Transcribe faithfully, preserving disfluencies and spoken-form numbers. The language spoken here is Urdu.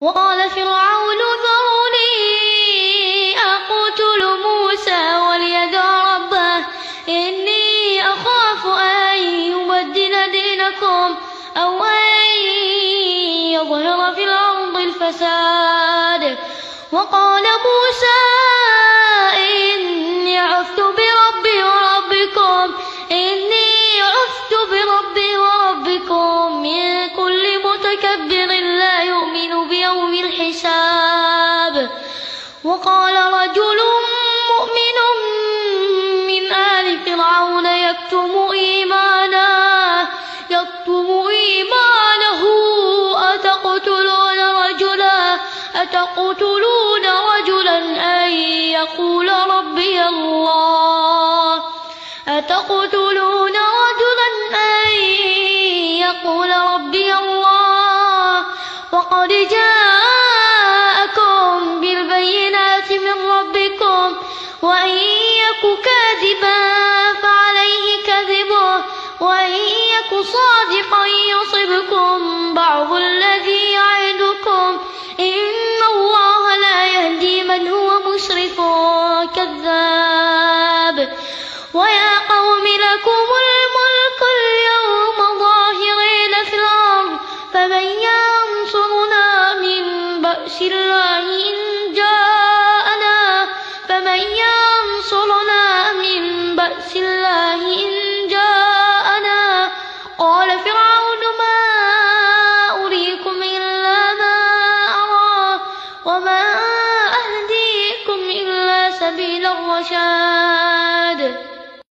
وقال فرعون ذروني أقتل موسى وليدع ربه إني أخاف أن يبدل دينكم أو أن يظهر في الأرض الفساد. وقال موسى إني عذت بربي وربكم إني عذت بربي وربكم من كل متكبر لا يؤمن بيوم الحساب. وقال رجل مؤمن من آل فرعون يكتم إيمانه يكتم إيمانه أتقتلون رجلا أتقتلون رجلا أن يقول ربي الله أتقتلون رجلا أن يقول ربي الله وقد جاءكم بالبينات من ربكم وإن يك كاذبا فعليه كذبه وإن يك صادقا يصبكم بعض الذي يعدكم إن الله لا يهدي من هو مسرف كذاب. ويا قوم لكم الملك اليوم ظاهرين في الأرض فمن ينصرنا من بأس الله إن جاءنا فمن ينصرنا من بأس الله إن جاءنا. قال فرعون ما أريكم إلا ما أرى وما أهديكم إلا سبيل الرشاد.